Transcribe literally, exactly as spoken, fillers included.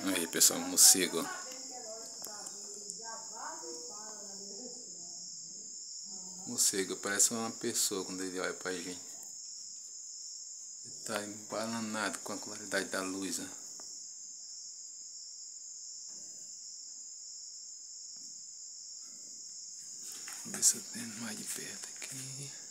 Aí pessoal, morcego. Morcego parece uma pessoa quando ele olha pra gente. Ele tá embalanado com a claridade da luz. Ó. Vamos ver se eu tenho mais de perto aqui.